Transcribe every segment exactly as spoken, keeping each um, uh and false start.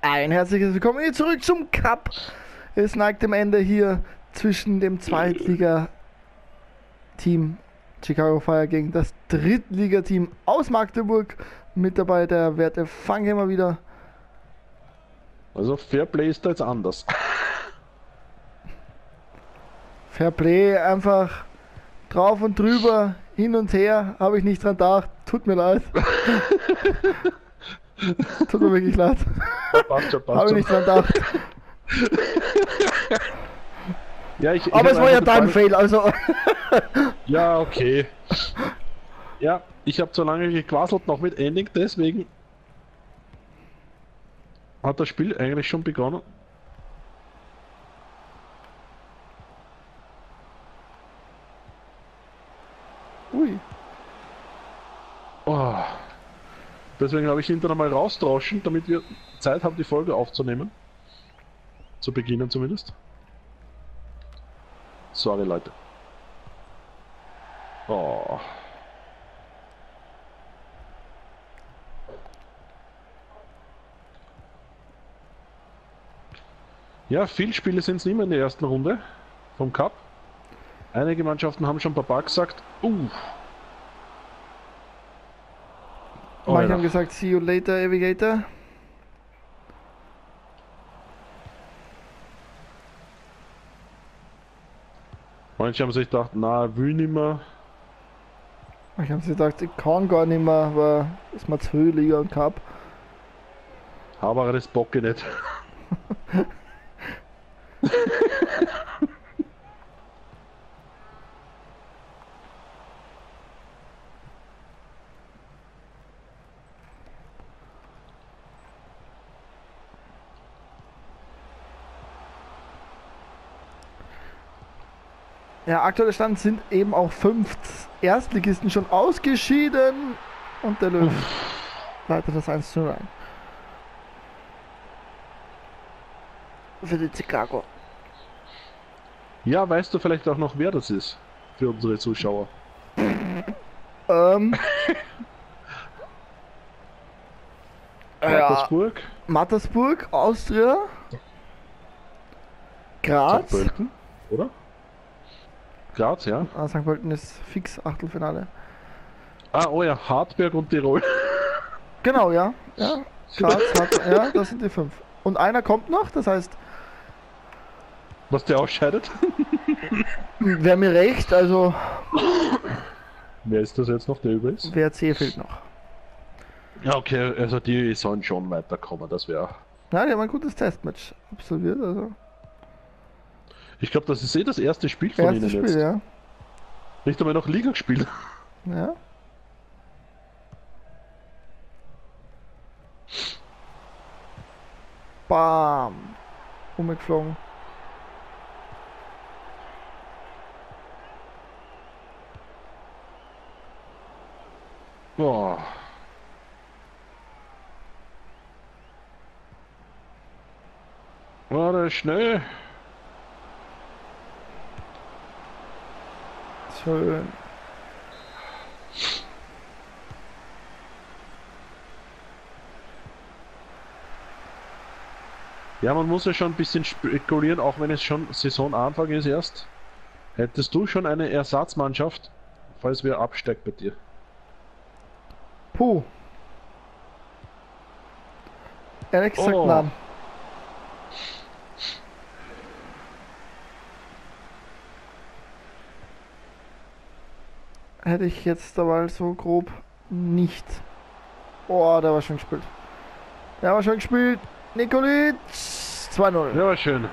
Ein herzliches Willkommen hier zurück zum Cup. Es neigt dem Ende hier zwischen dem Zweitliga-Team Chicago Fire gegen das Drittligateam aus Magdeburg. Mit dabei der werte Fanggamer wieder. Also Fairplay ist da jetzt anders. Fairplay, einfach drauf und drüber, hin und her, habe ich nicht dran gedacht. Tut mir leid. Tut mir wirklich leid. Ja, passt schon, passt Habe ich nicht dran gedacht. Ja, ich, ich Aber es war ja dein gefallen. Fail, also. Ja, okay. Ja, ich habe zu lange gequasselt noch mit Ending, deswegen hat das Spiel eigentlich schon begonnen. Ui. Oh. Deswegen habe ich ihn dann einmal rausdrauschen, damit wir Zeit haben, die Folge aufzunehmen. Zu beginnen zumindest. Sorry, Leute. Oh. Ja, viele Spiele sind es nicht mehr in der ersten Runde vom Cup. Einige Mannschaften haben schon Papa gesagt. Uh. Manche haben gesagt, see you later, Avigator. Manche haben sich gedacht, na, will nicht mehr. Manche haben sich gedacht, ich kann gar nicht mehr, aber ist mal zwei Liga und Cup. Aber das bocke nicht. Ja, aktueller Stand sind eben auch fünf Erstligisten schon ausgeschieden und der Löw leitet das eins zu null ein. Für die Chicago. Ja, weißt du vielleicht auch noch, wer das ist? Für unsere Zuschauer. Ähm. ja, Mattersburg. Mattersburg, Austria. Graz. Sankt Pölten, oder? Graz, ja. Ah, Sankt Pölten ist fix Achtelfinale. Ah, oh ja, Hartberg und Tirol. Genau, ja. Ja, Graz hat, ja, das sind die fünf. Und einer kommt noch, das heißt, Was der ausscheidet. wäre mir recht, also Wer ist das jetzt noch, der übrig ist? W R C fehlt noch. Ja, okay, also die sollen schon weiterkommen, das wäre. Ja, die haben ein gutes Testmatch absolviert, also. Ich glaube, das ist eh das erste Spiel von Erstes ihnen Spiel, jetzt. ja. Nicht einmal noch Liga gespielt. Ja. Bam. Umgeflogen. Boah. War das schnell? Schön. Ja, man muss ja schon ein bisschen spekulieren, auch wenn es schon Saisonanfang ist erst. Hättest du schon eine Ersatzmannschaft, falls wir absteigen bei dir? Puh. Ehrlich gesagt, Oh. nein. Hätte ich jetzt aber so grob nicht. Oh, der war schon gespielt. Der war schon gespielt. Nikolic. zwei null. Ja, war schön.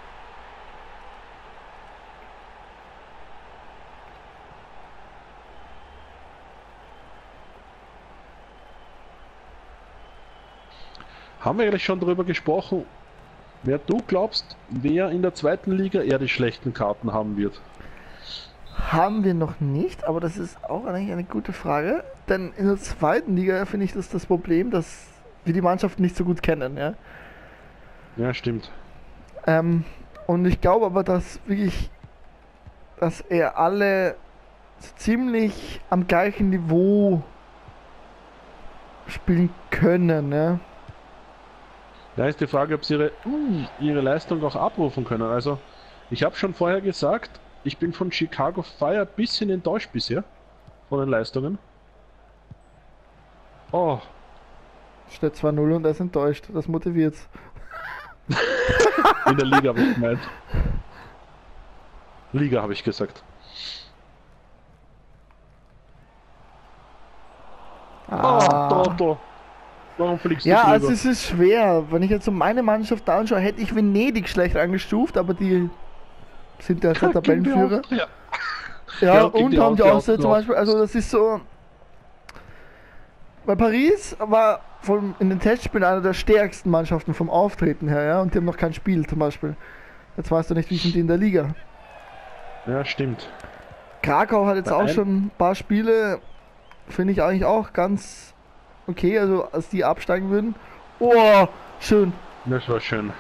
Haben wir eigentlich schon darüber gesprochen, wer du glaubst, wer in der zweiten Liga eher die schlechten Karten haben wird? Haben wir noch nicht, aber das ist auch eigentlich eine gute Frage. Denn in der zweiten Liga finde ich das das Problem, dass wir die Mannschaften nicht so gut kennen. Ja? Ja, stimmt. Ähm, und ich glaube aber, dass wirklich, dass er alle so ziemlich am gleichen Niveau spielen können. Ja? Da ist die Frage, ob sie ihre, uh, ihre Leistung auch abrufen können. Also, ich habe schon vorher gesagt, ich bin von Chicago Fire ein bisschen enttäuscht bisher. Von den Leistungen. Oh, Steht zwei null und er ist enttäuscht. Das motiviert's. in der Liga habe ich gemeint. Liga habe ich gesagt. Ah. Oh, Toto. Warum fliegst du Ja, drüber? also es ist schwer. Wenn ich jetzt so meine Mannschaft da anschaue, hätte ich Venedig schlecht angestuft, aber die sind derzeit Tabellenführer. Ja. Ja, Ja, gegen und die haben die auch, die Auszeit auch zum noch. Beispiel, also das ist so. Bei Paris war von, in den Testspielen einer der stärksten Mannschaften vom Auftreten her, ja, und die haben noch kein Spiel zum Beispiel. Jetzt weißt du nicht, wie sind die in der Liga. Ja, stimmt. Krakau hat jetzt Bei auch ein- schon ein paar Spiele, finde ich eigentlich auch ganz okay, also als die absteigen würden. Oh, schön. Das war schön.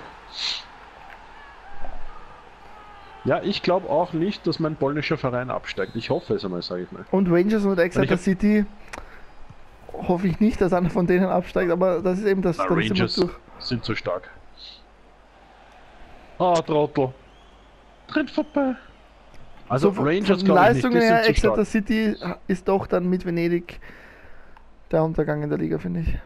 Ja, ich glaube auch nicht, dass mein polnischer Verein absteigt. Ich hoffe es einmal, sage ich mal. Und Rangers und Weil Exeter ich hab- City hoffe ich nicht, dass einer von denen absteigt, aber das ist eben das. Na, dann sind wir Rangers durch. sind so stark. Ah, Trottel. Drin vorbei. Also So von, Rangers von den glaube ich nicht, die Leistungen her, sind zu Exeter stark. City ist doch dann mit Venedig der Untergang in der Liga, finde ich.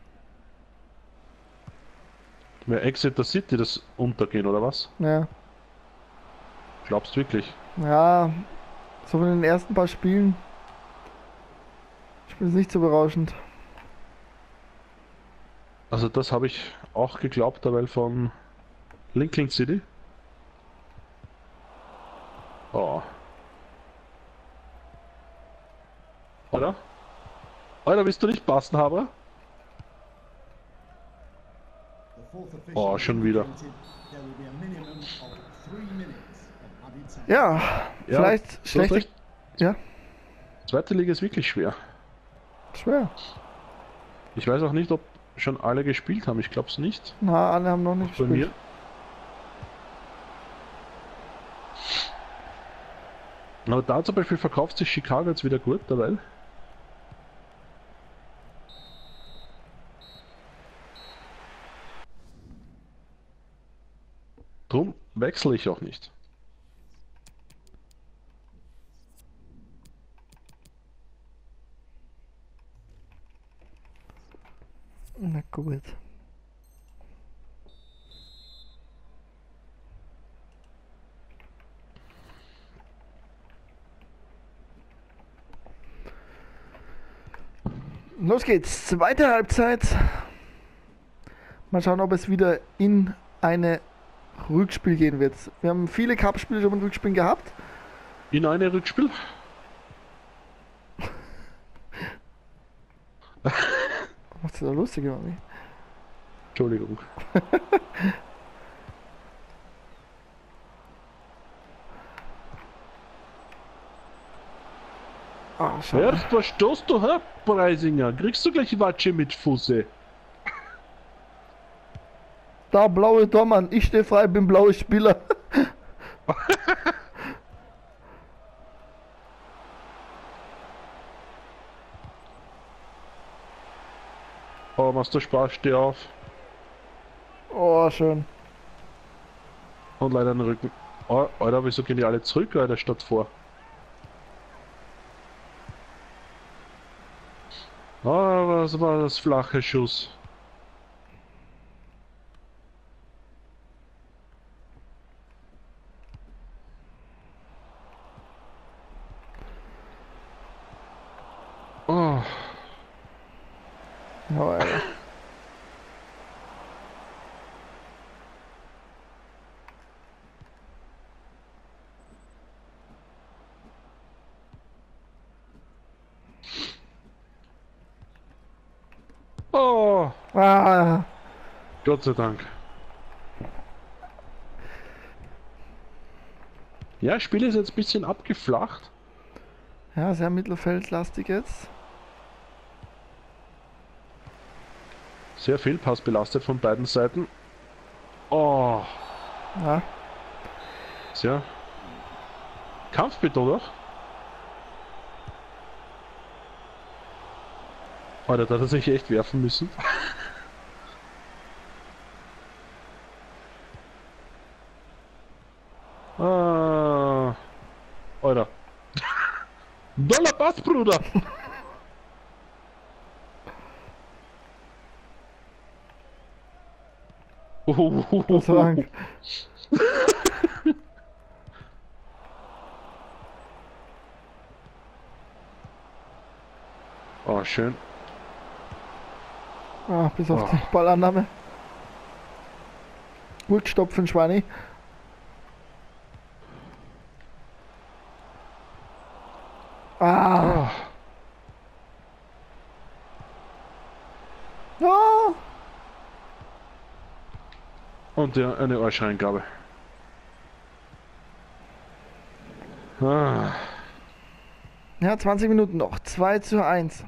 Wer Exeter City das untergehen, oder was? Ja. Glaubst du wirklich? Ja, so von den ersten paar Spielen. Ich bin nicht so berauschend. Also das habe ich auch geglaubt, weil von Lincoln City. Oh. Oder? Alter, willst du nicht passen, Haber? Oh, schon wieder. Ja, Ja, vielleicht du hast schlechte. recht. Ja, Zweite Liga ist wirklich schwer. schwer. Ich weiß auch nicht, ob schon alle gespielt haben. Ich glaube es nicht. Na, alle haben noch nicht Bei mir. gespielt. Aber da zum Beispiel verkauft sich Chicago jetzt wieder gut dabei. Drum wechsle ich auch nicht. Na gut. Los geht's. Zweite Halbzeit. Mal schauen, ob es wieder in eine Rückspiel gehen wird. Wir haben viele Cup-Spiele schon mit Rückspielen gehabt. In eine Rückspiel. Macht's da lustig, oder nicht? Entschuldigung. Ah, schade. Erst verstoßt du, Herr Preisinger. Kriegst du gleich Watsche mit Fuße. Da, blaue Tormann. Ich stehe frei, bin blauer Spieler. Oh, machst du Spaß, steh auf. Oh, schön. Und leider den Rücken. Oh, Alter, wieso gehen die alle zurück, Alter, statt vor? Ah, was war das flache Schuss? Oh, Ja, Alter. oh, Ah, Gott sei Dank. Ja, Spiel ist jetzt ein bisschen abgeflacht. ja, sehr mittelfeldlastig jetzt. Sehr viel Pass belastet von beiden Seiten. Oh, Ja, sehr. Kampfbetont auch. Alter, da hat er sich echt werfen müssen. Ah, Alter. Doller Pass, Bruder! Gott sei Dank. Oh, schön. Ah, bis auf Oh. die Ballannahme. Gut stopfen, Schweini. Ah. Oh. Ah. Und ja, eine Arscheingabe. Ah. Ja, zwanzig Minuten noch. zwei zu eins.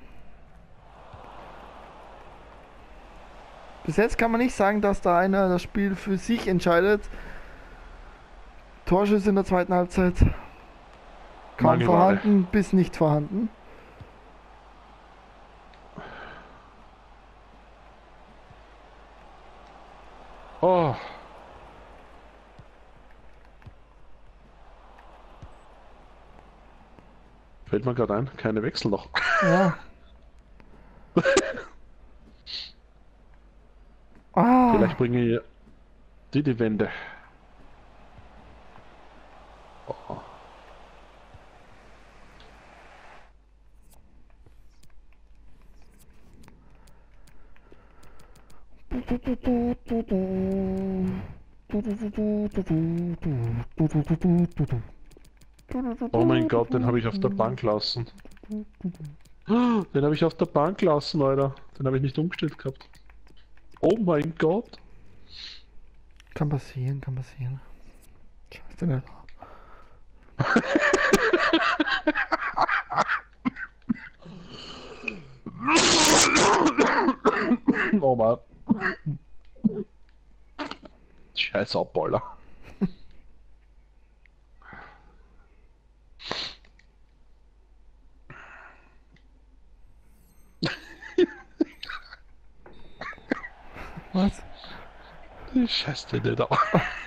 Bis jetzt kann man nicht sagen, dass da einer das Spiel für sich entscheidet. Torschüsse in der zweiten Halbzeit kaum Mangelware. vorhanden bis nicht vorhanden. Oh. Fällt mir gerade ein, keine Wechsel noch. Ja. Ah. Vielleicht bringe ich die die Wende. Oh. Oh mein Gott, den habe ich auf der Bank lassen. Den habe ich auf der Bank lassen, Alter. Den habe ich nicht umgestellt gehabt. Oh mein Gott. Kann passieren, kann passieren. Scheiße nicht. Oh Mann. Scheiß Abballer. Was? Scheiß den nicht an.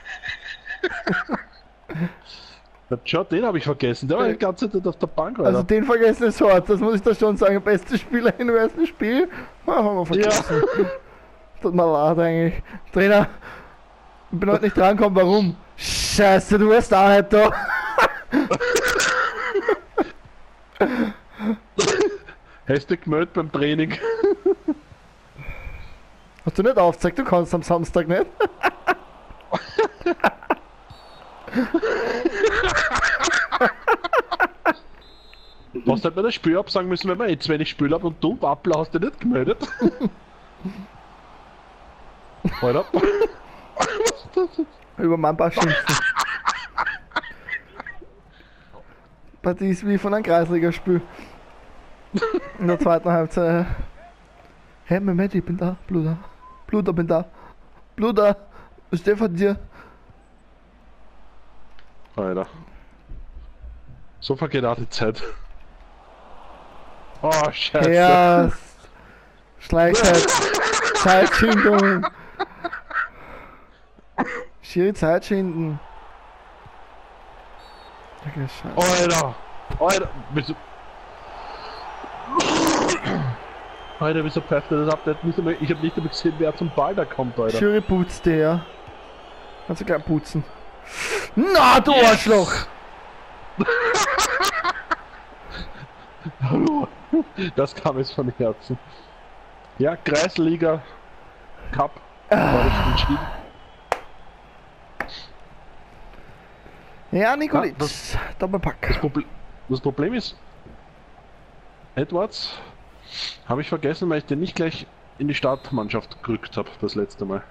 Schau, den habe ich vergessen. Der war die ganze Zeit auf der Bank, Alter. Also den vergessen ist hart, das muss ich da schon sagen. Beste Spieler im ersten Spiel. Ah, haben wir vergessen. Ja. Tut mir leid eigentlich. Trainer, ich bin heute nicht drangekommen, warum? Scheiße, du warst auch nicht da. Hast du gemeldet beim Training? Hast du nicht aufgezeigt, du kannst am Samstag nicht? Du hast halt bei der Spiel absagen müssen, wenn wir jetzt wenig Spiel haben und du, Wappler, hast du nicht gemeldet. Alter. Über meinen Ball schimpfen. Partie ist wie von einem Kreisligaspiel. In der zweiten Halbzeit. Hey, Mehmet, ich bin da. Bluder. Bluder, bin da. Bluder, was steht von dir? Alter. So vergeht auch die Zeit. Oh, scheiße. Ja, Schleichheit. Zeitschinden. Schiri Zeitschinden. Okay, scheiße. Alter. Alter. Wieso... Alter, wieso pfeift er das ab? Der hat nicht einmal, ich hab nicht einmal gesehen, wer zum Ball da kommt, Alter. Schiri putzt der. Kannst du gleich putzen. Na, du yes. Arschloch! Hallo. Das kam jetzt von Herzen. Ja, Kreisliga Cup war ich entschieden. Ja, Nikolic, Ja, das, Doppelpack. Das, Proble das Problem ist, Edwards habe ich vergessen, weil ich den nicht gleich in die Startmannschaft gerückt habe, das letzte Mal.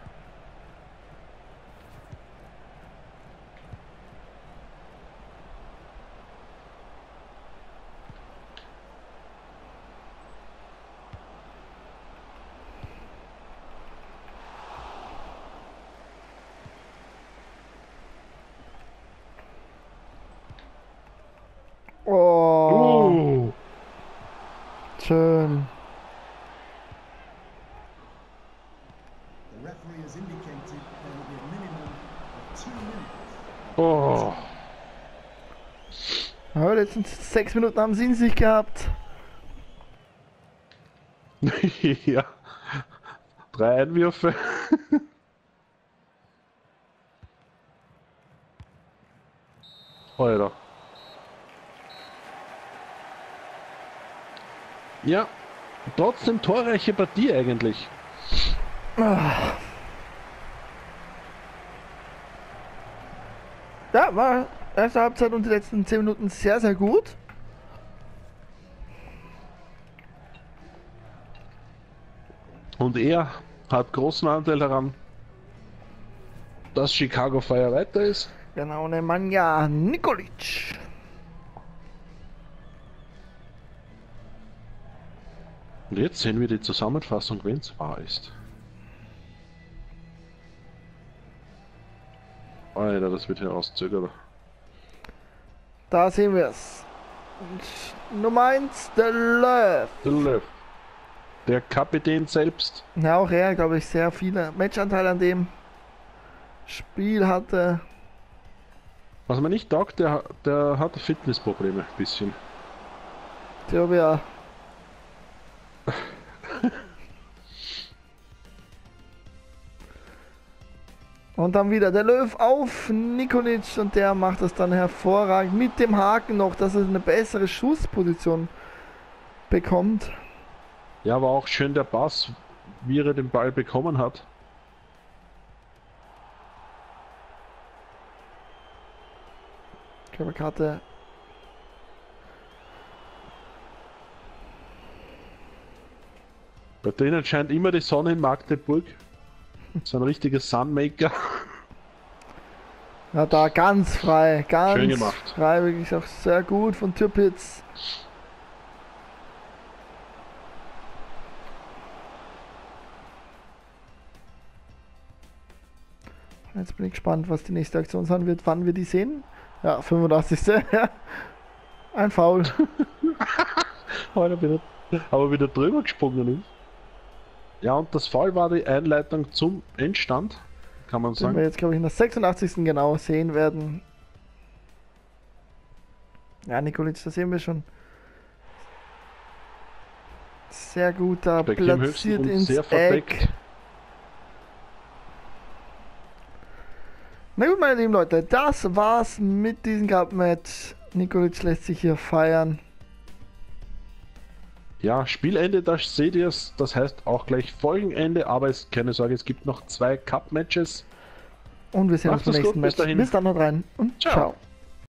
Oh. Uh. Schön. The referee has indicated there will be a minimum of two minutes Oh. Ja, die letzten sechs Minuten haben sie in sich gehabt. Ja. Drei Einwürfe. Alter. Ja, trotzdem torreiche Partie eigentlich. Ah. Ja, war erste Halbzeit und die letzten zehn Minuten sehr, sehr gut. Und er hat großen Anteil daran, dass Chicago Fire weiter ist. Genau, Nemanja Nikolic. Und jetzt sehen wir die Zusammenfassung, wenn es wahr ist. Alter, das wird herauszögert. Da sehen wir es. Nummer eins, der Löw. Der Löw. Der Kapitän selbst. Ja, auch er, glaube ich, sehr viele Matchanteile an dem Spiel hatte. Was man nicht taugt, der, der hat Fitnessprobleme, ein bisschen. Ich glaube ja. Und dann wieder der Löw auf Nikolic und der macht das dann hervorragend mit dem Haken noch, dass er eine bessere Schussposition bekommt. Ja, aber auch schön der Pass, wie er den Ball bekommen hat. Körperkarte. Bei denen scheint immer die Sonne in Magdeburg. So ein richtiger Sunmaker. Ja, da ganz frei, ganz Schön gemacht. frei, wirklich auch sehr gut von Türpitz. Jetzt bin ich gespannt, was die nächste Aktion sein wird, wann wir die sehen. Ja, fünfundachtzigste Ja. Ein Foul. Aber wieder, aber wieder drüber gesprungen ist. Ja, und das Foul war die Einleitung zum Endstand, kann man Den sagen. wir jetzt, glaube ich, in der sechsundachtzigsten genau sehen werden. Ja, Nikolic, das sehen wir schon. Sehr gut da Becky am höchsten platziert und ins sehr verdeckt. Eck. Na gut, meine lieben Leute, das war's mit diesem Cup-Match. Nikolic lässt sich hier feiern. Ja, Spielende, da seht ihr es. Das heißt auch gleich Folgenende, aber es, keine Sorge, es gibt noch zwei Cup-Matches. Und wir sehen Macht's uns beim gut, nächsten bis Match. dahin. Bis dann, haut rein und Ciao. ciao.